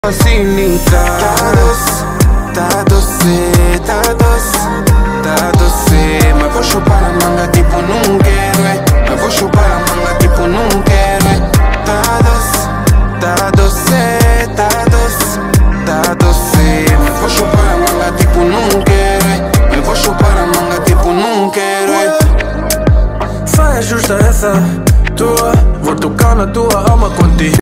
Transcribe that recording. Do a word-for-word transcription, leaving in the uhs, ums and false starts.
Assim tá doce, tá doce, tá doce, tá doce. Mas vou chupar a manga tipo não quero, é. Mas vou chupar a manga tipo não quero, é. Tá doce, tá doce, tá doce, tá doce. Mas vou chupar a manga tipo não quero, é. Mas vou chupar a manga tipo não quero, é. Faz justa essa tua, vou tocar na tua alma contigo.